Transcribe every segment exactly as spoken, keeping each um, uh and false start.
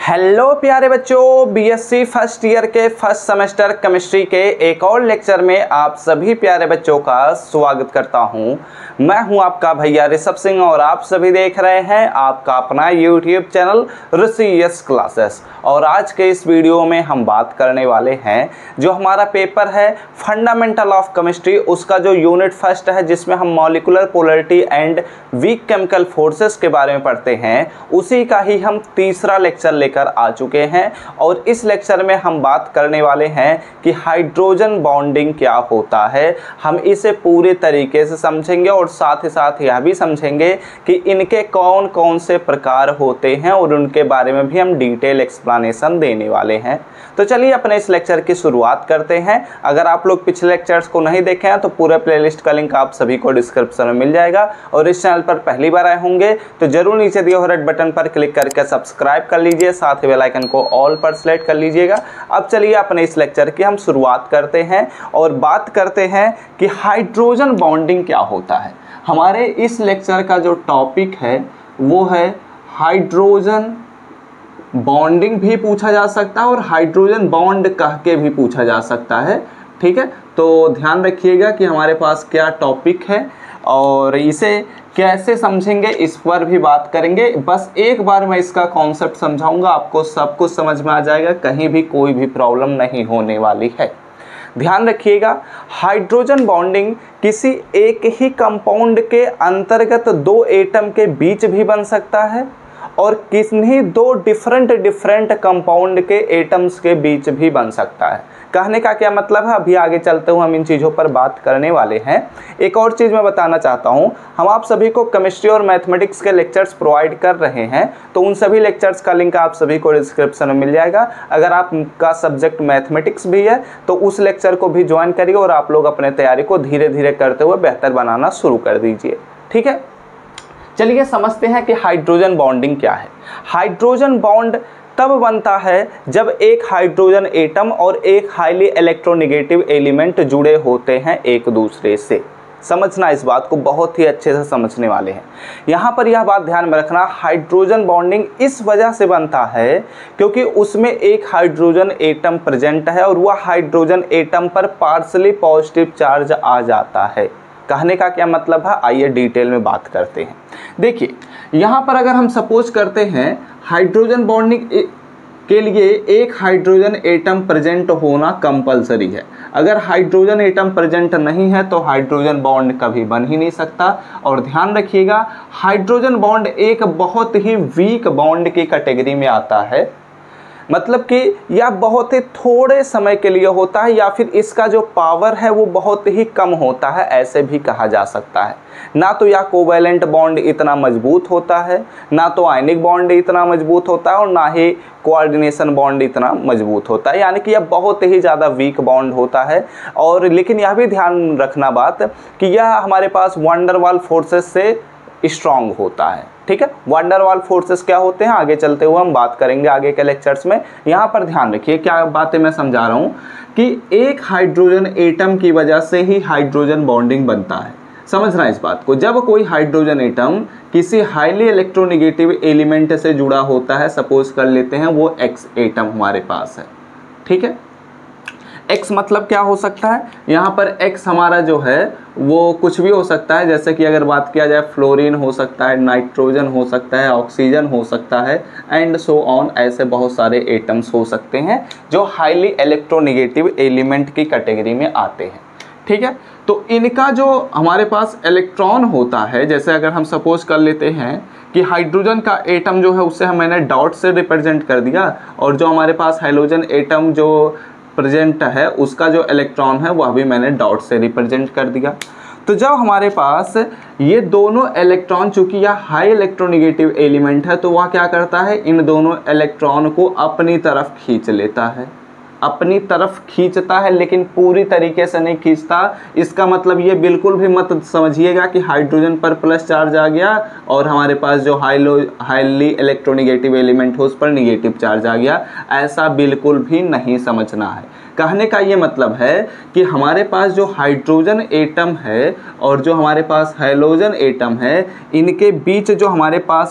Hello प्यारे बच्चों, BSc first year के फर्स्ट सेमेस्टर केमिस्ट्री के एक और लेक्चर में आप सभी प्यारे बच्चों का स्वागत करता हूं। मैं हूं आपका भैया ऋषभ सिंह और आप सभी देख रहे हैं आपका अपना यूट्यूब चैनल ऋषियस क्लासेस। और आज के इस वीडियो में हम बात करने वाले हैं जो हमारा पेपर है फंडामेंटल ऑफ केमिस्ट्री, उसका जो यूनिट फर्स्ट है जिसमें हम molecular polarity and weak chemical forces के बारे में पढ़ते हैं, उसी का ही हम तीसरा लेक्चर लेकर आ चुके हैं। और इस लेक्चर में हम बात करने वाले हैं कि हाइड्रोजन बॉन्डिंग क्या होता है। हम इसे पूरे तरीके से समझेंगे और साथ ही साथ यह भी समझेंगे कि इनके कौन कौन से प्रकार होते हैं और उनके बारे में भी हम डिटेल एक्सप्लेनेशन देने वाले हैं। तो चलिए अपने इस लेक्चर की शुरुआत करते हैं। अगर आप लोग पिछले लेक्चर्स को नहीं देखे हैं तो पूरे प्लेलिस्ट का लिंक आप सभी को डिस्क्रिप्शन में मिल जाएगा। और इस चैनल पर पहली बार आए होंगे तो जरूर नीचे दिए हुए रेड बटन पर क्लिक करके सब्सक्राइब कर लीजिए, साथ ही बेल आइकन को ऑल पर सेलेक्ट कर लीजिएगा। अब चलिए अपने इस लेक्चर की हम शुरुआत करते हैं और बात करते हैं कि हाइड्रोजन बॉन्डिंग क्या होता है। हमारे इस लेक्चर का जो टॉपिक है वो है हाइड्रोजन बॉन्डिंग भी पूछा जा सकता है और हाइड्रोजन बॉन्ड कह के भी पूछा जा सकता है। ठीक है, तो ध्यान रखिएगा कि हमारे पास क्या टॉपिक है और इसे कैसे समझेंगे इस पर भी बात करेंगे। बस एक बार मैं इसका कॉन्सेप्ट समझाऊंगा, आपको सब कुछ समझ में आ जाएगा, कहीं भी कोई भी प्रॉब्लम नहीं होने वाली है। ध्यान रखिएगा, हाइड्रोजन बॉन्डिंग किसी एक ही कंपाउंड के अंतर्गत दो एटम के बीच भी बन सकता है और किन्हीं दो डिफरेंट डिफरेंट कंपाउंड के एटम्स के बीच भी बन सकता है। कहने का क्या मतलब है, अभी आगे चलते हुए हम इन चीज़ों पर बात करने वाले हैं। एक और चीज़ मैं बताना चाहता हूँ, हम आप सभी को केमिस्ट्री और मैथमेटिक्स के लेक्चर्स प्रोवाइड कर रहे हैं, तो उन सभी लेक्चर्स का लिंक आप सभी को डिस्क्रिप्शन में मिल जाएगा। अगर आपका सब्जेक्ट मैथमेटिक्स भी है तो उस लेक्चर को भी ज्वाइन करिए और आप लोग अपने तैयारी को धीरे धीरे करते हुए बेहतर बनाना शुरू कर दीजिए। ठीक है, चलिए समझते हैं कि हाइड्रोजन बॉन्डिंग क्या है। हाइड्रोजन बॉन्ड तब बनता है जब एक हाइड्रोजन एटम और एक हाईली इलेक्ट्रोनेगेटिव एलिमेंट जुड़े होते हैं एक दूसरे से। समझना, इस बात को बहुत ही अच्छे से समझने वाले हैं। यहाँ पर यह बात ध्यान में रखना, हाइड्रोजन बॉन्डिंग इस वजह से बनता है क्योंकि उसमें एक हाइड्रोजन एटम प्रेजेंट है और वह हाइड्रोजन एटम पर पार्शली पॉजिटिव चार्ज आ जाता है। कहने का क्या मतलब है, आइए डिटेल में बात करते हैं। देखिए, यहाँ पर अगर हम सपोज करते हैं हाइड्रोजन बॉन्डिंग के लिए एक हाइड्रोजन एटम प्रेजेंट होना कंपलसरी है। अगर हाइड्रोजन एटम प्रेजेंट नहीं है तो हाइड्रोजन बॉन्ड कभी बन ही नहीं सकता। और ध्यान रखिएगा, हाइड्रोजन बॉन्ड एक बहुत ही वीक बॉन्ड की कैटेगरी में आता है, मतलब कि यह बहुत ही थोड़े समय के लिए होता है या फिर इसका जो पावर है वो बहुत ही कम होता है, ऐसे भी कहा जा सकता है। ना तो यह कोवैलेंट बॉन्ड इतना मजबूत होता है, ना तो आयनिक बॉन्ड इतना मजबूत होता है और ना ही कोऑर्डिनेशन बॉन्ड इतना मजबूत होता है, यानी कि यह बहुत ही ज़्यादा वीक बॉन्ड होता है। और लेकिन यह भी ध्यान रखना बात कि यह हमारे पास वंडरवाल फोर्सेस से स्ट्रांग होता है। ठीक है, वंडरवाल फोर्सेस क्या होते हैं आगे चलते हुए हम बात करेंगे आगे के लेक्चर्स में। यहाँ पर ध्यान रखिए क्या बातें मैं समझा रहा हूँ कि एक हाइड्रोजन एटम की वजह से ही हाइड्रोजन बॉन्डिंग बनता है। समझना इस बात को, जब कोई हाइड्रोजन एटम किसी हाईली इलेक्ट्रोनेगेटिव एलिमेंट से जुड़ा होता है, सपोज कर लेते हैं वो एक्स एटम हमारे पास है। ठीक है, एक्स मतलब क्या हो सकता है, यहाँ पर एक्स हमारा जो है वो कुछ भी हो सकता है, जैसे कि अगर बात किया जाए फ्लोरीन हो सकता है, नाइट्रोजन हो सकता है, ऑक्सीजन हो सकता है एंड सो ऑन। ऐसे बहुत सारे एटम्स हो सकते हैं जो हाईली इलेक्ट्रोनेगेटिव एलिमेंट की कैटेगरी में आते हैं। ठीक है, तो इनका जो हमारे पास इलेक्ट्रॉन होता है, जैसे अगर हम सपोज कर लेते हैं कि हाइड्रोजन का एटम जो है उसे हम मैंने डॉट से रिप्रेजेंट कर दिया और जो हमारे पास हाइड्रोजन एटम जो प्रेजेंट है उसका जो इलेक्ट्रॉन है वह भी मैंने डॉट से रिप्रेजेंट कर दिया। तो जब हमारे पास ये दोनों इलेक्ट्रॉन, चूंकि यह हाई इलेक्ट्रोनेगेटिव एलिमेंट है, तो वह क्या करता है, इन दोनों इलेक्ट्रॉन को अपनी तरफ खींच लेता है, अपनी तरफ खींचता है लेकिन पूरी तरीके से नहीं खींचता। इसका मतलब ये बिल्कुल भी मत समझिएगा कि हाइड्रोजन पर प्लस चार्ज आ गया और हमारे पास जो हाईलो हाईली इलेक्ट्रोनेगेटिव एलिमेंट हो उस पर निगेटिव चार्ज आ गया, ऐसा बिल्कुल भी नहीं समझना है। कहने का ये मतलब है कि हमारे पास जो हाइड्रोजन एटम है और जो हमारे पास हैलोजन एटम है, इनके बीच जो हमारे पास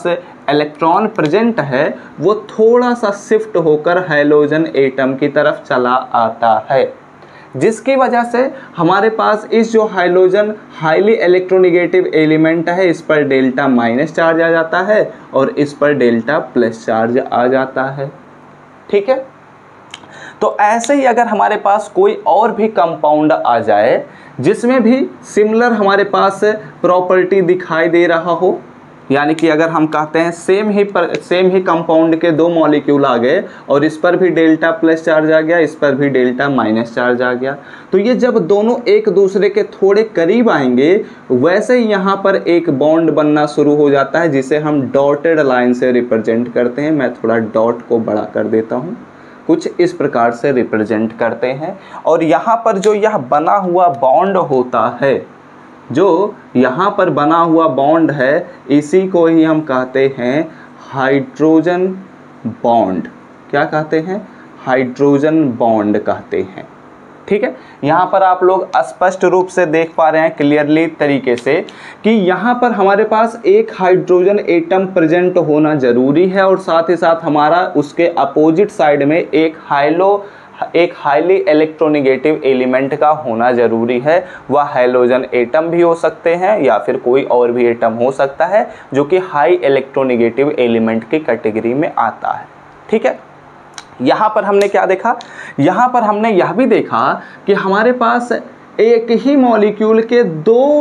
इलेक्ट्रॉन प्रेजेंट है वो थोड़ा सा शिफ्ट होकर हैलोजन एटम की तरफ चला आता है, जिसकी वजह से हमारे पास इस जो हाइड्रोजन हाईली इलेक्ट्रोनेगेटिव एलिमेंट है इस पर डेल्टा माइनस चार्ज आ जाता है और इस पर डेल्टा प्लस चार्ज आ जाता है। ठीक है, तो ऐसे ही अगर हमारे पास कोई और भी कंपाउंड आ जाए जिसमें भी सिमिलर हमारे पास प्रॉपर्टी दिखाई दे रहा हो, यानी कि अगर हम कहते हैं सेम ही पर सेम ही कंपाउंड के दो मॉलिक्यूल आ गए और इस पर भी डेल्टा प्लस चार्ज आ गया, इस पर भी डेल्टा माइनस चार्ज आ गया, तो ये जब दोनों एक दूसरे के थोड़े करीब आएंगे वैसे ही यहाँ पर एक बॉन्ड बनना शुरू हो जाता है जिसे हम डॉटेड लाइन से रिप्रेजेंट करते हैं। मैं थोड़ा डॉट को बड़ा कर देता हूँ, कुछ इस प्रकार से रिप्रेजेंट करते हैं। और यहाँ पर जो यह बना हुआ बॉन्ड होता है, जो यहाँ पर बना हुआ बॉन्ड है, इसी को ही हम कहते हैं हाइड्रोजन बॉन्ड। क्या कहते हैं? हाइड्रोजन बॉन्ड कहते हैं। ठीक है, यहाँ पर आप लोग स्पष्ट रूप से देख पा रहे हैं क्लियरली तरीके से कि यहाँ पर हमारे पास एक हाइड्रोजन एटम प्रेजेंट होना जरूरी है और साथ ही साथ हमारा उसके अपोजिट साइड में एक हाइलो एक हाईली इलेक्ट्रोनेगेटिव एलिमेंट का होना जरूरी है। वह हाइलोजन एटम भी हो सकते हैं या फिर कोई और भी एटम हो सकता है जो कि हाई इलेक्ट्रोनेगेटिव एलिमेंट की कैटेगरी में आता है। ठीक है, यहाँ पर हमने क्या देखा? यहाँ पर हमने यह भी देखा कि हमारे पास एक ही मॉलिक्यूल के दो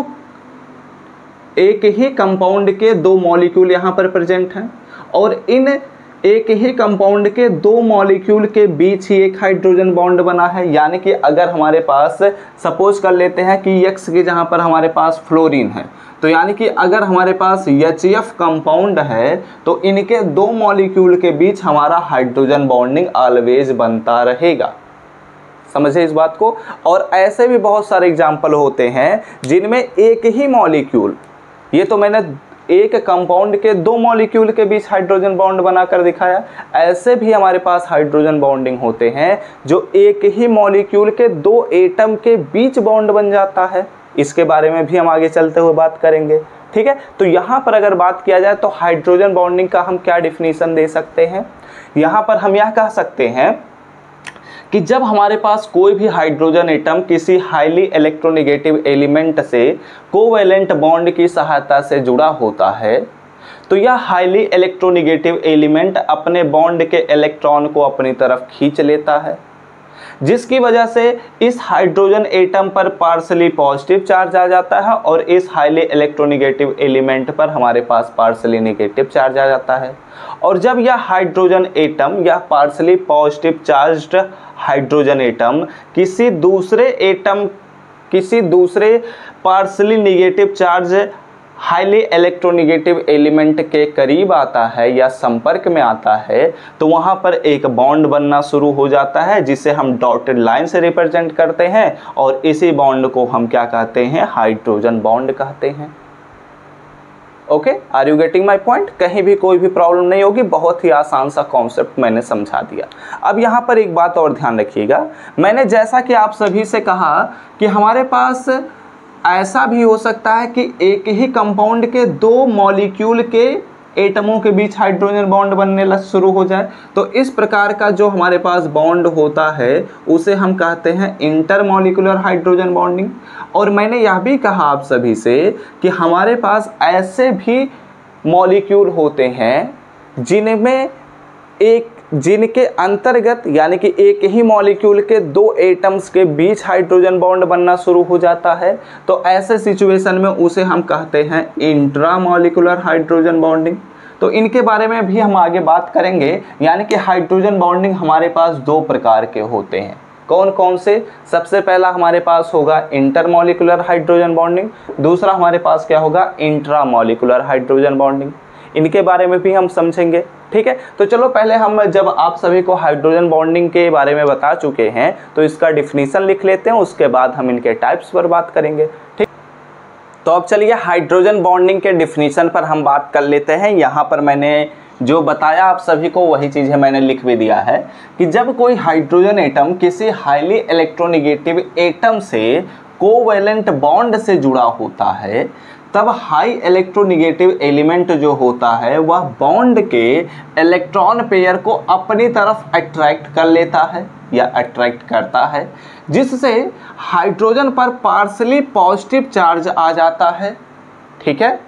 एक ही कंपाउंड के दो मॉलिक्यूल यहाँ पर प्रेजेंट हैं और इन एक ही कंपाउंड के दो मॉलिक्यूल के बीच ही एक हाइड्रोजन बॉन्ड बना है। यानी कि अगर हमारे पास सपोज कर लेते हैं कि एक्स की जहाँ पर हमारे पास फ्लोरीन है, तो यानी कि अगर हमारे पास एच एफ कंपाउंड है तो इनके दो मॉलिक्यूल के बीच हमारा हाइड्रोजन बॉन्डिंग ऑलवेज बनता रहेगा। समझे इस बात को? और ऐसे भी बहुत सारे एग्जाम्पल होते हैं जिनमें एक ही मॉलिक्यूल, ये तो मैंने एक कंपाउंड के दो मॉलिक्यूल के बीच हाइड्रोजन बॉन्ड बनाकर दिखाया, ऐसे भी हमारे पास हाइड्रोजन बॉन्डिंग होते हैं जो एक ही मॉलिक्यूल के दो एटम के बीच बॉन्ड बन जाता है। इसके बारे में भी हम आगे चलते हुए बात करेंगे। ठीक है, तो यहाँ पर अगर बात किया जाए तो हाइड्रोजन बॉन्डिंग का हम क्या डिफिनीशन दे सकते हैं? यहाँ पर हम यह कह सकते हैं कि जब हमारे पास कोई भी हाइड्रोजन एटम किसी हाईली इलेक्ट्रोनेगेटिव एलिमेंट से कोवैलेंट बॉन्ड की सहायता से जुड़ा होता है तो यह हाईली इलेक्ट्रोनेगेटिव एलिमेंट अपने बॉन्ड के इलेक्ट्रॉन को अपनी तरफ खींच लेता है, जिसकी वजह से इस हाइड्रोजन एटम पर पार्शली पॉजिटिव चार्ज आ जाता है और इस हाईली इलेक्ट्रोनेगेटिव एलिमेंट पर हमारे पास पार्शली नेगेटिव चार्ज आ जाता है। और जब यह हाइड्रोजन एटम या partially positive charged hydrogen atom किसी दूसरे एटम किसी दूसरे partially negative charge highly electronegative element के करीब आता है या संपर्क में आता है तो वहाँ पर एक बॉन्ड बनना शुरू हो जाता है जिसे हम डॉटेड लाइन से रिप्रेजेंट करते हैं और इसी बॉन्ड को हम क्या कहते हैं? हाइड्रोजन बॉन्ड कहते हैं। Okay, are you getting my point? कहीं भी कोई भी प्रॉब्लम नहीं होगी, बहुत ही आसान सा कॉन्सेप्ट मैंने समझा दिया। अब यहाँ पर एक बात और ध्यान रखिएगा, मैंने जैसा कि आप सभी से कहा कि हमारे पास ऐसा भी हो सकता है कि एक ही कंपाउंड के दो मॉलिक्यूल के एटमों के बीच हाइड्रोजन बॉन्ड बनने शुरू हो जाए, तो इस प्रकार का जो हमारे पास बॉन्ड होता है उसे हम कहते हैं इंटरमॉलिक्यूलर हाइड्रोजन बॉन्डिंग। और मैंने यह भी कहा आप सभी से कि हमारे पास ऐसे भी मॉलिक्यूल होते हैं जिनमें एक जिनके अंतर्गत यानी कि एक ही मॉलिक्यूल के दो एटम्स के बीच हाइड्रोजन बॉन्ड बनना शुरू हो जाता है, तो ऐसे सिचुएशन में उसे हम कहते हैं इंट्रामॉलिक्यूलर हाइड्रोजन बॉन्डिंग। तो इनके बारे में भी हम आगे बात करेंगे। यानी कि हाइड्रोजन बॉन्डिंग हमारे पास दो प्रकार के होते हैं। कौन कौन से? सबसे पहला हमारे पास होगा इंटरमॉलिक्यूलर हाइड्रोजन बॉन्डिंग, दूसरा हमारे पास क्या होगा? Intramolecular hydrogen bonding. इनके बारे में भी हम समझेंगे। ठीक है, तो चलो पहले हम जब आप सभी को हाइड्रोजन बॉन्डिंग के बारे में बता चुके हैं तो इसका डिफिनीशन लिख लेते हैं, उसके बाद हम इनके टाइप्स पर बात करेंगे। ठीक, तो अब चलिए हाइड्रोजन बॉन्डिंग के डिफिनीशन पर हम बात कर लेते हैं। यहाँ पर मैंने जो बताया आप सभी को वही चीज़ है, मैंने लिख भी दिया है कि जब कोई हाइड्रोजन एटम किसी हाईली इलेक्ट्रोनेगेटिव एटम से कोवैलेंट बॉन्ड से जुड़ा होता है तब हाई इलेक्ट्रोनेगेटिव एलिमेंट जो होता है वह बॉन्ड के इलेक्ट्रॉन पेयर को अपनी तरफ अट्रैक्ट कर लेता है या अट्रैक्ट करता है, जिससे हाइड्रोजन पर पार्शली पॉजिटिव चार्ज आ जाता है। ठीक है,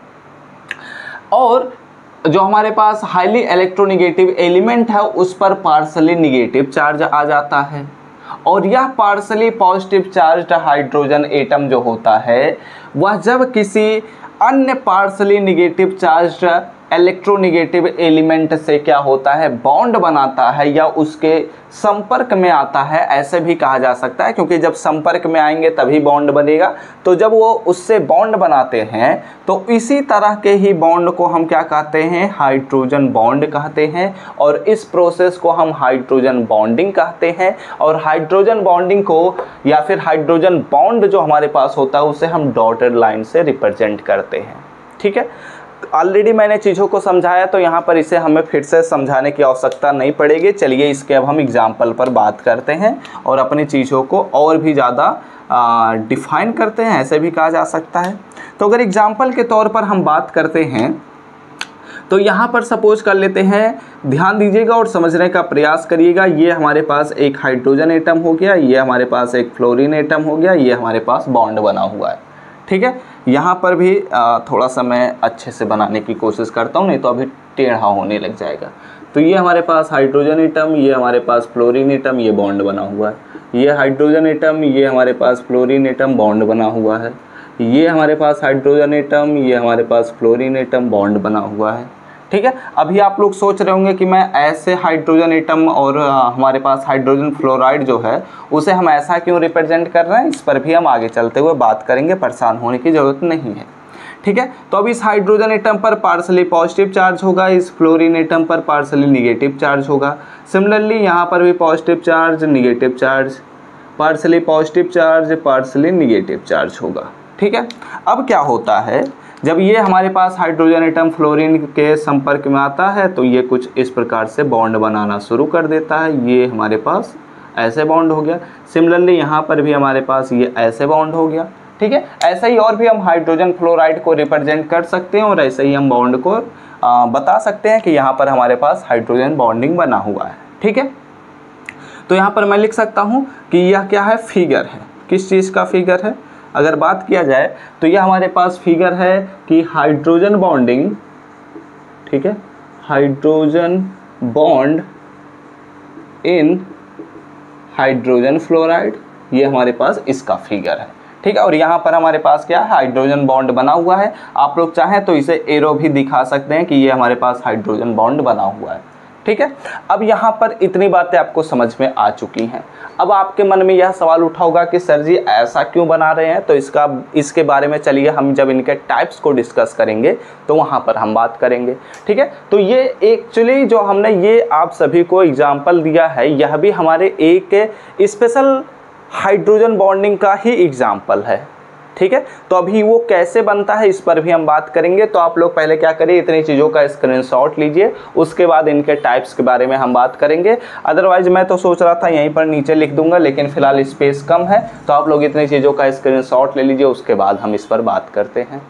और जो हमारे पास हाईली इलेक्ट्रोनेगेटिव एलिमेंट है उस पर पार्शली नेगेटिव चार्ज आ जाता है, और यह partially positive charged hydrogen atom जो होता है वह जब किसी अन्य partially negative charged electronegative element से क्या होता है, बॉन्ड बनाता है या उसके संपर्क में आता है, ऐसे भी कहा जा सकता है, क्योंकि जब संपर्क में आएंगे तभी बॉन्ड बनेगा। तो जब वो उससे बॉन्ड बनाते हैं तो इसी तरह के ही बॉन्ड को हम क्या कहते हैं, हाइड्रोजन बॉन्ड कहते हैं, और इस प्रोसेस को हम हाइड्रोजन बॉन्डिंग कहते हैं। और हाइड्रोजन बॉन्डिंग को या फिर हाइड्रोजन बॉन्ड जो हमारे पास होता है उसे हम डॉटेड लाइन से रिप्रेजेंट करते हैं। ठीक है, ऑलरेडी मैंने चीज़ों को समझाया तो यहाँ पर इसे हमें फिर से समझाने की आवश्यकता नहीं पड़ेगी। चलिए इसके अब हम एग्जाम्पल पर बात करते हैं और अपनी चीज़ों को और भी ज़्यादा डिफाइन करते हैं, ऐसे भी कहा जा सकता है। तो अगर एग्जाम्पल के तौर पर हम बात करते हैं तो यहाँ पर सपोज कर लेते हैं, ध्यान दीजिएगा और समझने का प्रयास करिएगा। ये हमारे पास एक हाइड्रोजन एटम हो गया, ये हमारे पास एक फ्लोरीन एटम हो गया, ये हमारे पास बॉन्ड बना हुआ है। ठीक है, यहाँ पर भी थोड़ा सा मैं अच्छे से बनाने की कोशिश करता हूँ, नहीं तो अभी टेढ़ा होने लग जाएगा। तो ये हमारे पास हाइड्रोजन एटम, ये हमारे पास फ्लोरीन एटम, ये बॉन्ड बना हुआ है। ये हाइड्रोजन एटम, ये हमारे पास फ्लोरीन एटम, बॉन्ड बना हुआ है। ये हमारे पास हाइड्रोजन एटम, ये हमारे पास फ्लोरीन एटम, बॉन्ड बना हुआ है। ठीक है, अभी आप लोग सोच रहे होंगे कि मैं ऐसे हाइड्रोजन एटम और हमारे पास हाइड्रोजन फ्लोराइड जो है उसे हम ऐसा क्यों रिप्रेजेंट कर रहे हैं, इस पर भी हम आगे चलते हुए बात करेंगे, परेशान होने की ज़रूरत नहीं है। ठीक है, तो अब इस हाइड्रोजन एटम पर पार्शली पॉजिटिव चार्ज होगा, इस फ्लोरीन एटम पर पार्शली निगेटिव चार्ज होगा। सिमिलरली यहाँ पर भी positive charge, negative charge, partially positive charge, partially negative charge होगा। ठीक है, अब क्या होता है, जब ये हमारे पास हाइड्रोजन एटम फ्लोरीन के संपर्क में आता है तो ये कुछ इस प्रकार से बॉन्ड बनाना शुरू कर देता है। ये हमारे पास ऐसे बॉन्ड हो गया। सिमिलरली यहाँ पर भी हमारे पास ये ऐसे बॉन्ड हो गया। ठीक है, ऐसे ही और भी हम हाइड्रोजन फ्लोराइड को रिप्रेजेंट कर सकते हैं और ऐसे ही हम बॉन्ड को आ, बता सकते हैं कि यहाँ पर हमारे पास हाइड्रोजन बॉन्डिंग बना हुआ है। ठीक है, तो यहाँ पर मैं लिख सकता हूँ कि यह क्या है, फिगर है। किस चीज़ का फिगर है, अगर बात किया जाए तो यह हमारे पास फिगर है कि हाइड्रोजन बॉन्डिंग, ठीक है, hydrogen bond in hydrogen fluoride, ये हमारे पास इसका फिगर है। ठीक है, और यहाँ पर हमारे पास क्या है, हाइड्रोजन बॉन्ड बना हुआ है। आप लोग चाहें तो इसे एरो भी दिखा सकते हैं कि ये हमारे पास हाइड्रोजन बॉन्ड बना हुआ है। ठीक है, अब यहाँ पर इतनी बातें आपको समझ में आ चुकी हैं। अब आपके मन में यह सवाल उठा होगा कि सर जी ऐसा क्यों बना रहे हैं, तो इसका इसके बारे में चलिए हम जब इनके टाइप्स को डिस्कस करेंगे तो वहाँ पर हम बात करेंगे। ठीक है, तो ये एक्चुअली जो हमने ये आप सभी को एग्जाम्पल दिया है यह भी हमारे एक स्पेशल हाइड्रोजन बॉन्डिंग का ही एग्जाम्पल है। ठीक है, तो अभी वो कैसे बनता है इस पर भी हम बात करेंगे। तो आप लोग पहले क्या करिए, इतनी चीज़ों का स्क्रीनशॉट लीजिए, उसके बाद इनके टाइप्स के बारे में हम बात करेंगे। अदरवाइज मैं तो सोच रहा था यहीं पर नीचे लिख दूंगा, लेकिन फिलहाल स्पेस कम है, तो आप लोग इतनी चीज़ों का स्क्रीनशॉट ले लीजिए, उसके बाद हम इस पर बात करते हैं।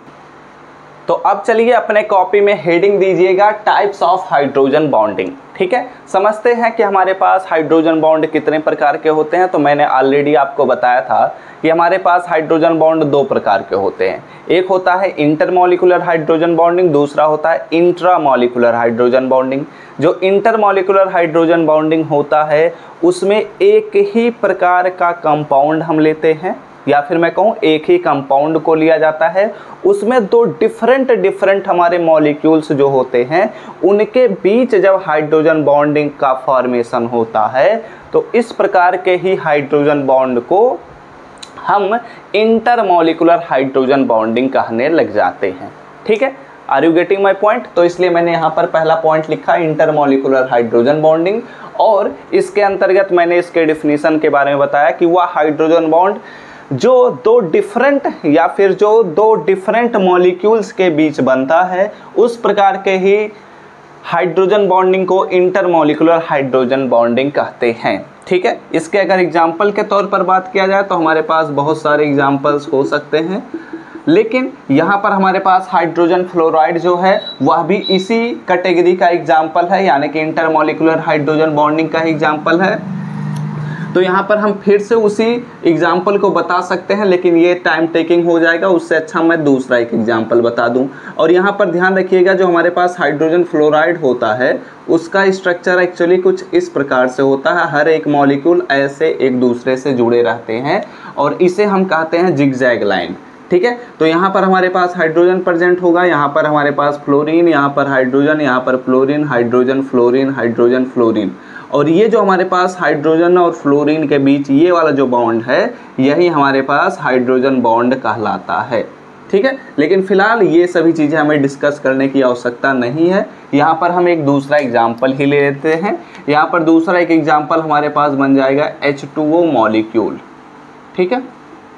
तो अब चलिए अपने कॉपी में हेडिंग दीजिएगा टाइप्स ऑफ हाइड्रोजन बॉन्डिंग। ठीक है, समझते हैं कि हमारे पास हाइड्रोजन बॉन्ड कितने प्रकार के होते हैं। तो मैंने ऑलरेडी आपको बताया था कि हमारे पास हाइड्रोजन बॉन्ड दो प्रकार के होते हैं। एक होता है इंटरमॉलिक्यूलर हाइड्रोजन बॉन्डिंग, दूसरा होता है इंट्रामॉलिक्यूलर हाइड्रोजन बॉन्डिंग। जो इंटरमॉलिक्यूलर हाइड्रोजन बॉन्डिंग होता है उसमें एक ही प्रकार का कंपाउंड हम लेते हैं, या फिर मैं कहूँ एक ही कंपाउंड को लिया जाता है। उसमें दो डिफरेंट डिफरेंट हमारे मॉलिक्यूल्स जो होते हैं उनके बीच जब हाइड्रोजन बॉन्डिंग का फॉर्मेशन होता है तो इस प्रकार के ही हाइड्रोजन बॉन्ड को हम इंटरमॉलिक्यूलर हाइड्रोजन बॉन्डिंग कहने लग जाते हैं। ठीक है, are you getting my point. तो इसलिए मैंने यहाँ पर पहला पॉइंट लिखा इंटरमॉलिक्यूलर हाइड्रोजन बॉन्डिंग, और इसके अंतर्गत मैंने इसके डिफिनीशन के बारे में बताया कि वह हाइड्रोजन बॉन्ड जो दो डिफरेंट या फिर जो दो डिफरेंट मॉलिक्यूल्स के बीच बनता है उस प्रकार के ही हाइड्रोजन बॉन्डिंग को इंटरमॉलिक्यूलर हाइड्रोजन बॉन्डिंग कहते हैं। ठीक है, इसके अगर एग्जाम्पल के तौर पर बात किया जाए तो हमारे पास बहुत सारे एग्जाम्पल्स हो सकते हैं। लेकिन यहाँ पर हमारे पास हाइड्रोजन फ्लोराइड जो है वह भी इसी कैटेगरी का एग्जाम्पल है, यानी कि इंटरमॉलिक्यूलर हाइड्रोजन बॉन्डिंग का एग्जाम्पल है। तो यहाँ पर हम फिर से उसी एग्जाम्पल को बता सकते हैं, लेकिन ये टाइम टेकिंग हो जाएगा, उससे अच्छा मैं दूसरा एक एग्जाम्पल बता दूं। और यहाँ पर ध्यान रखिएगा, जो हमारे पास हाइड्रोजन फ्लोराइड होता है उसका स्ट्रक्चर एक्चुअली कुछ इस प्रकार से होता है। हर एक मॉलिक्यूल ऐसे एक दूसरे से जुड़े रहते हैं और इसे हम कहते हैं जिगजैग लाइन। ठीक है, तो यहाँ पर हमारे पास हाइड्रोजन प्रेजेंट होगा, यहाँ पर हमारे पास फ्लोरीन, यहाँ पर हाइड्रोजन, यहाँ पर fluorine, hydrogen fluorine, hydrogen fluorine. और ये जो हमारे पास हाइड्रोजन और फ्लोरीन के बीच ये वाला जो बॉन्ड है यही हमारे पास हाइड्रोजन बॉन्ड कहलाता है। ठीक है, लेकिन फिलहाल ये सभी चीज़ें हमें डिस्कस करने की आवश्यकता नहीं है। यहाँ पर हम एक दूसरा एग्जाम्पल ही ले लेते हैं। यहाँ पर दूसरा एक एग्जाम्पल हमारे पास बन जाएगा एच टू ओ मॉलिक्यूल। ठीक है,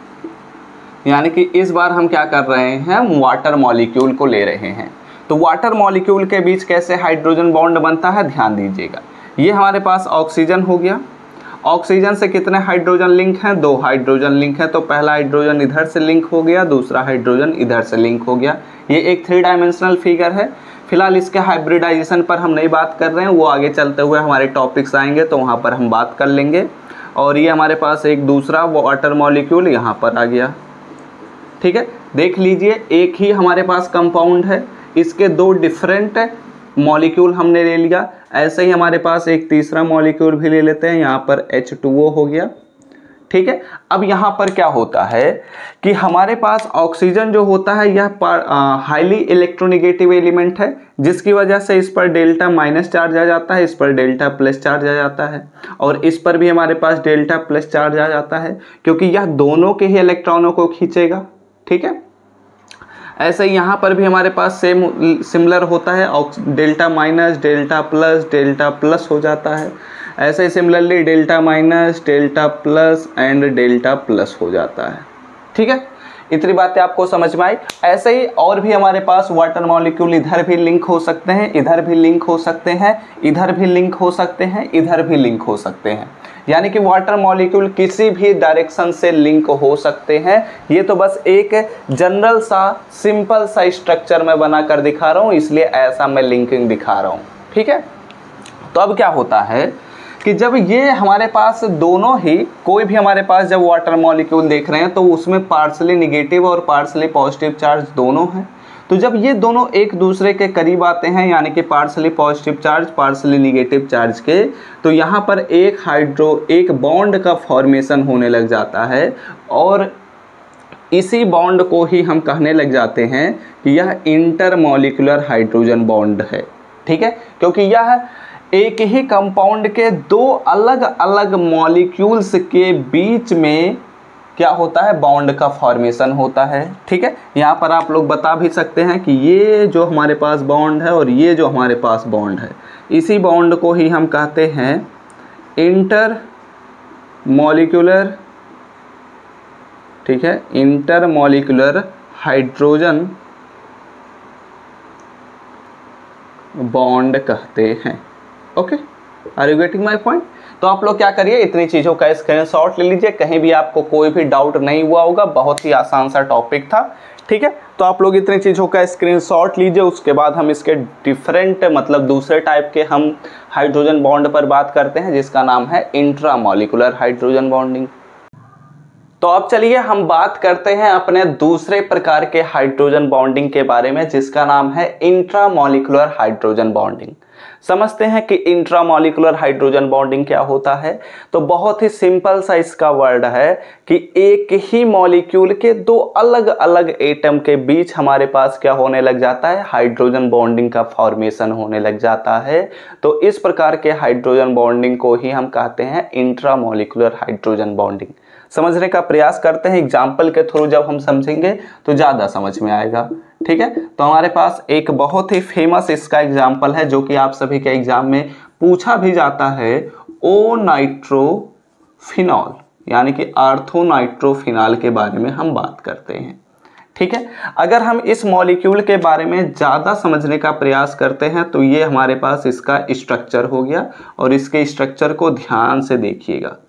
यानी कि इस बार हम क्या कर रहे हैं, वाटर मॉलिक्यूल को ले रहे हैं। तो वाटर मॉलिक्यूल के बीच कैसे हाइड्रोजन बॉन्ड बनता है, ध्यान दीजिएगा। ये हमारे पास ऑक्सीजन हो गया, ऑक्सीजन से कितने हाइड्रोजन लिंक हैं, दो हाइड्रोजन लिंक है। तो पहला हाइड्रोजन इधर से लिंक हो गया, दूसरा हाइड्रोजन इधर से लिंक हो गया। ये एक थ्री डायमेंशनल फिगर है। फिलहाल इसके हाइब्रिडाइजेशन पर हम नहीं बात कर रहे हैं, वो आगे चलते हुए हमारे टॉपिक्स आएंगे तो वहाँ पर हम बात कर लेंगे। और ये हमारे पास एक दूसरा वाटर मॉलिक्यूल यहाँ पर आ गया। ठीक है, देख लीजिए, एक ही हमारे पास कंपाउंड है, इसके दो डिफरेंट मॉलिक्यूल हमने ले लिया। ऐसे ही हमारे पास एक तीसरा मॉलिक्यूल भी ले लेते हैं, यहाँ पर एच टू ओ हो गया। ठीक है, अब यहाँ पर क्या होता है कि हमारे पास ऑक्सीजन जो होता है यह हाईली इलेक्ट्रोनेगेटिव एलिमेंट है, जिसकी वजह से इस पर डेल्टा माइनस चार्ज आ जाता है, इस पर डेल्टा प्लस चार्ज आ जाता है, और इस पर भी हमारे पास डेल्टा प्लस चार्ज आ जाता है, क्योंकि यह दोनों के ही इलेक्ट्रॉनों को खींचेगा। ठीक है, ऐसे ही यहाँ पर भी हमारे पास सेम सिमिलर होता है, delta minus delta plus delta plus हो जाता है। ऐसे ही similarly delta minus delta plus and delta plus हो जाता है। ठीक है, इतनी बातें आपको समझ में आई। ऐसे ही और भी हमारे पास वाटर मॉलिक्यूल इधर भी लिंक हो सकते हैं, इधर भी लिंक हो सकते हैं, इधर भी लिंक हो सकते हैं, इधर भी लिंक हो सकते हैं, यानी कि वाटर मॉलिक्यूल किसी भी डायरेक्शन से लिंक हो सकते हैं। ये तो बस एक जनरल सा सिंपल सा स्ट्रक्चर मैं बना कर दिखा रहा हूँ, इसलिए ऐसा मैं लिंकिंग दिखा रहा हूँ। ठीक है, तो अब क्या होता है कि जब ये हमारे पास दोनों ही, कोई भी हमारे पास जब वाटर मॉलिक्यूल देख रहे हैं तो उसमें पार्शली निगेटिव और पार्शली पॉजिटिव चार्ज दोनों हैं। तो जब ये दोनों एक दूसरे के करीब आते हैं, यानी कि partially positive charge partially negative charge के, तो यहाँ पर एक हाइड्रो एक बॉन्ड का फॉर्मेशन होने लग जाता है, और इसी बॉन्ड को ही हम कहने लग जाते हैं कि यह इंटरमॉलिक्यूलर हाइड्रोजन बॉन्ड है। ठीक है, क्योंकि यह एक ही कंपाउंड के दो अलग अलग मॉलिक्यूल्स के बीच में क्या होता है, बॉन्ड का फॉर्मेशन होता है। ठीक है, यहाँ पर आप लोग बता भी सकते हैं कि ये जो हमारे पास बॉन्ड है और ये जो हमारे पास बॉन्ड है, इसी बॉन्ड को ही हम कहते हैं इंटर मॉलिक्यूलर, ठीक है, इंटर मॉलिक्यूलर हाइड्रोजन बॉन्ड कहते हैं। Okay, are you getting my point? तो आप लोग क्या करिए, इतनी चीज़ों का स्क्रीनशॉट ले लीजिए, कहीं भी आपको कोई भी डाउट नहीं हुआ होगा, बहुत ही आसान सा टॉपिक था। ठीक है, तो आप लोग इतनी चीज़ों का स्क्रीनशॉट लीजिए, उसके बाद हम इसके डिफरेंट मतलब दूसरे टाइप के हम हाइड्रोजन बॉन्ड पर बात करते हैं, जिसका नाम है इंट्रामॉलिक्यूलर हाइड्रोजन बॉन्डिंग। तो अब चलिए हम बात करते हैं अपने दूसरे प्रकार के हाइड्रोजन बॉन्डिंग के बारे में, जिसका नाम है इंट्रामॉलिक्यूलर हाइड्रोजन बॉन्डिंग। समझते हैं कि इंट्रामॉलिक्यूलर हाइड्रोजन बॉन्डिंग क्या होता है। तो बहुत ही सिंपल सा इसका वर्ड है कि एक ही मॉलिक्यूल के दो अलग अलग एटम के बीच हमारे पास क्या होने लग जाता है, हाइड्रोजन बॉन्डिंग का फॉर्मेशन होने लग जाता है। तो इस प्रकार के हाइड्रोजन बॉन्डिंग को ही हम कहते हैं इंट्रामॉलिक्यूलर हाइड्रोजन बॉन्डिंग। समझने का प्रयास करते हैं, एग्जाम्पल के थ्रू जब हम समझेंगे तो ज़्यादा समझ में आएगा। ठीक है, तो हमारे पास एक बहुत ही फेमस इसका एग्जाम्पल है, जो कि आप सभी के एग्जाम में पूछा भी जाता है, ओ नाइट्रोफिनॉल, यानी कि आर्थो नाइट्रोफिनॉल के बारे में हम बात करते हैं। ठीक है, अगर हम इस मॉलिक्यूल के बारे में ज़्यादा समझने का प्रयास करते हैं तो ये हमारे पास इसका स्ट्रक्चर हो गया, और इसके स्ट्रक्चर को ध्यान से देखिएगा।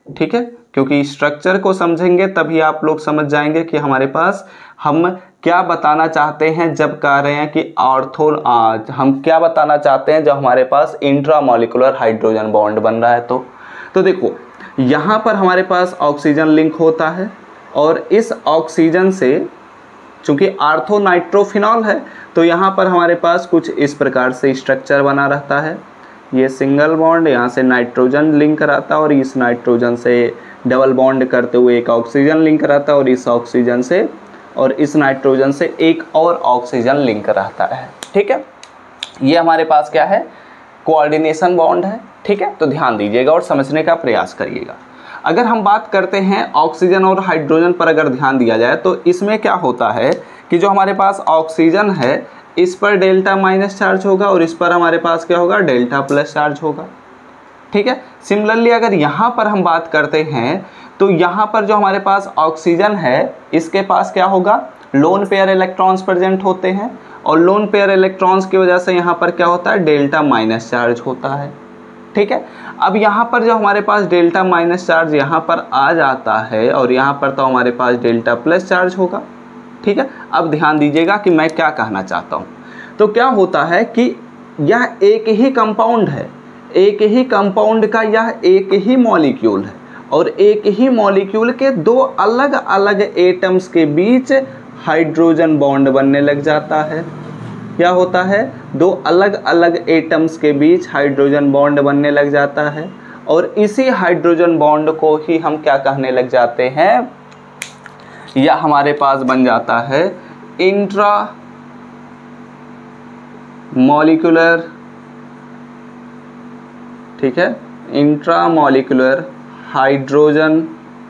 ठीक है, क्योंकि स्ट्रक्चर को समझेंगे तभी आप लोग समझ जाएंगे कि हमारे पास हम क्या बताना चाहते हैं जब कह रहे हैं कि ऑर्थो आज हम क्या बताना चाहते हैं जब हमारे पास इंट्रामॉलिक्यूलर हाइड्रोजन बॉन्ड बन रहा है। तो तो देखो यहाँ पर हमारे पास ऑक्सीजन लिंक होता है और इस ऑक्सीजन से चूंकि आर्थो नाइट्रोफिनॉल है तो यहाँ पर हमारे पास कुछ इस प्रकार से स्ट्रक्चर बना रहता है। ये सिंगल बॉन्ड, यहाँ से नाइट्रोजन लिंक कराता है और इस नाइट्रोजन से डबल बॉन्ड करते हुए एक ऑक्सीजन लिंक कराता है और इस ऑक्सीजन से और इस नाइट्रोजन से एक और ऑक्सीजन लिंक रहता है। ठीक है, ये हमारे पास क्या है, कोऑर्डिनेशन बॉन्ड है। ठीक है, तो ध्यान दीजिएगा और समझने का प्रयास करिएगा। अगर हम बात करते हैं ऑक्सीजन और हाइड्रोजन पर अगर ध्यान दिया जाए तो इसमें क्या होता है कि जो हमारे पास ऑक्सीजन है इस पर डेल्टा माइनस चार्ज होगा और इस पर हमारे पास क्या होगा, डेल्टा प्लस चार्ज होगा। ठीक है, सिमिलरली अगर यहाँ पर हम बात करते हैं तो यहाँ पर जो हमारे पास ऑक्सीजन है इसके पास क्या होगा, लोन पेयर इलेक्ट्रॉन्स प्रेजेंट होते हैं और लोन पेयर इलेक्ट्रॉन्स की वजह से यहाँ पर क्या होता है, डेल्टा माइनस चार्ज होता है। ठीक है, अब यहाँ पर जो हमारे पास डेल्टा माइनस चार्ज यहाँ पर आ जाता है और यहाँ पर तो हमारे पास डेल्टा प्लस चार्ज होगा। ठीक है, अब ध्यान दीजिएगा कि मैं क्या कहना चाहता हूँ। तो क्या होता है कि यह एक ही कंपाउंड है, एक ही कंपाउंड का यह एक ही मॉलिक्यूल है और एक ही मॉलिक्यूल के दो अलग अलग एटम्स के बीच हाइड्रोजन बॉन्ड बनने लग जाता है। क्या होता है, दो अलग अलग एटम्स के बीच हाइड्रोजन बॉन्ड बनने लग जाता है और इसी हाइड्रोजन बॉन्ड को ही हम क्या कहने लग जाते हैं, या हमारे पास बन जाता है इंट्रा मॉलिक्यूलर। ठीक है, इंट्रा मॉलिक्यूलर हाइड्रोजन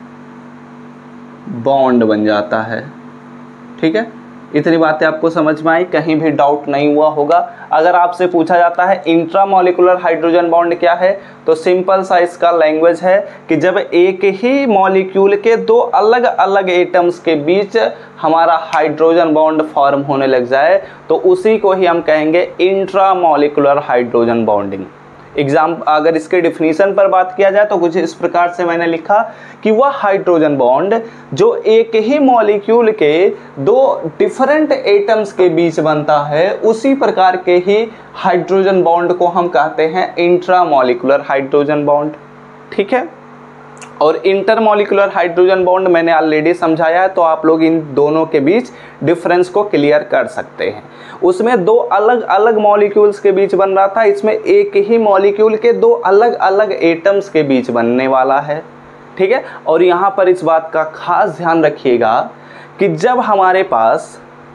बॉन्ड बन जाता है। ठीक है, इतनी बातें आपको समझ में आई, कहीं भी डाउट नहीं हुआ होगा। अगर आपसे पूछा जाता है इंट्रामॉलिक्यूलर हाइड्रोजन बॉन्ड क्या है तो सिंपल सा इसका लैंग्वेज है कि जब एक ही मॉलिक्यूल के दो अलग अलग एटम्स के बीच हमारा हाइड्रोजन बॉन्ड फॉर्म होने लग जाए तो उसी को ही हम कहेंगे इंट्रामॉलिक्यूलर हाइड्रोजन बॉन्डिंग। एग्जाम अगर इसके डिफिनीशन पर बात किया जाए तो कुछ इस प्रकार से मैंने लिखा कि वह हाइड्रोजन बॉन्ड जो एक ही मॉलिक्यूल के दो डिफरेंट एटम्स के बीच बनता है उसी प्रकार के ही हाइड्रोजन बॉन्ड को हम कहते हैं इंट्रामॉलिक्यूलर हाइड्रोजन बॉन्ड। ठीक है, और इंटरमॉलिक्यूलर हाइड्रोजन बॉन्ड मैंने ऑलरेडी समझाया है तो आप लोग इन दोनों के बीच डिफरेंस को क्लियर कर सकते हैं। उसमें दो अलग अलग मॉलिक्यूल्स के बीच बन रहा था, इसमें एक ही मॉलिक्यूल के दो अलग अलग एटम्स के बीच बनने वाला है। ठीक है, और यहाँ पर इस बात का खास ध्यान रखिएगा कि जब हमारे पास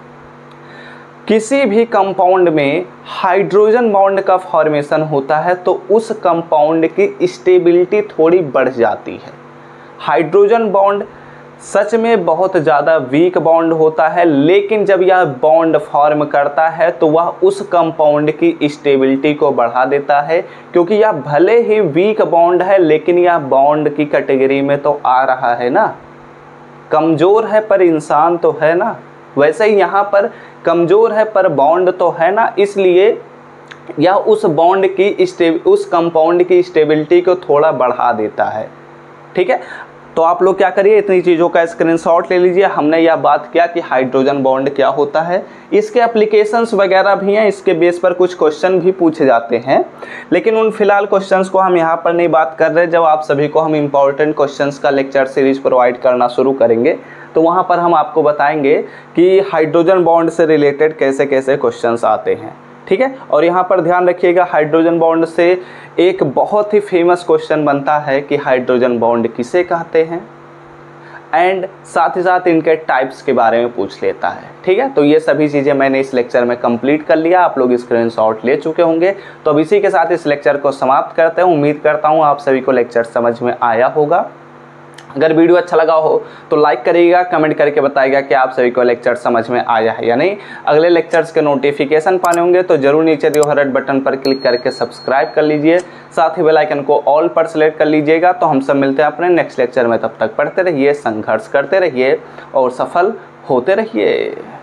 किसी भी कंपाउंड में हाइड्रोजन बॉन्ड का फॉर्मेशन होता है तो उस कंपाउंड की स्टेबिलिटी थोड़ी बढ़ जाती है। हाइड्रोजन बॉन्ड सच में बहुत ज़्यादा वीक बॉन्ड होता है, लेकिन जब यह बॉन्ड फॉर्म करता है तो वह उस कंपाउंड की स्टेबिलिटी को बढ़ा देता है, क्योंकि यह भले ही वीक बॉन्ड है लेकिन यह बॉन्ड की कैटेगरी में तो आ रहा है ना, कमज़ोर है पर इंसान तो है ना, वैसे ही यहाँ पर कमज़ोर है पर बॉन्ड तो है ना, इसलिए यह उस बॉन्ड की स्टेब उस कंपाउंड की स्टेबिलिटी को थोड़ा बढ़ा देता है। ठीक है, तो आप लोग क्या करिए, इतनी चीज़ों का स्क्रीनशॉट ले लीजिए। हमने यह बात किया कि हाइड्रोजन बॉन्ड क्या होता है, इसके एप्लीकेशंस वगैरह भी हैं, इसके बेस पर कुछ क्वेश्चन भी पूछे जाते हैं, लेकिन उन फिलहाल क्वेश्चंस को हम यहाँ पर नहीं बात कर रहे। जब आप सभी को हम इम्पॉर्टेंट क्वेश्चंस का लेक्चर सीरीज प्रोवाइड करना शुरू करेंगे तो वहाँ पर हम आपको बताएंगे कि हाइड्रोजन बॉन्ड से रिलेटेड कैसे कैसे क्वेश्चंस आते हैं। ठीक है, और यहाँ पर ध्यान रखिएगा हाइड्रोजन बॉन्ड से एक बहुत ही फेमस क्वेश्चन बनता है कि हाइड्रोजन बॉन्ड किसे कहते हैं, एंड साथ ही साथ इनके टाइप्स के बारे में पूछ लेता है। ठीक है, तो ये सभी चीज़ें मैंने इस लेक्चर में कंप्लीट कर लिया, आप लोग स्क्रीनशॉट ले चुके होंगे। तो अब इसी के साथ इस लेक्चर को समाप्त करते हैं। उम्मीद करता हूँ आप सभी को लेक्चर समझ में आया होगा। अगर वीडियो अच्छा लगा हो तो लाइक करिएगा, कमेंट करके बताइएगा कि आप सभी को लेक्चर समझ में आया है या नहीं। अगले लेक्चर्स के नोटिफिकेशन पाने होंगे तो जरूर नीचे दिए हुए रेड बटन पर क्लिक करके सब्सक्राइब कर लीजिए, साथ ही बेल आइकन को ऑल पर सेलेक्ट कर लीजिएगा। तो हम सब मिलते हैं अपने नेक्स्ट लेक्चर में, तब तक पढ़ते रहिए, संघर्ष करते रहिए और सफल होते रहिए।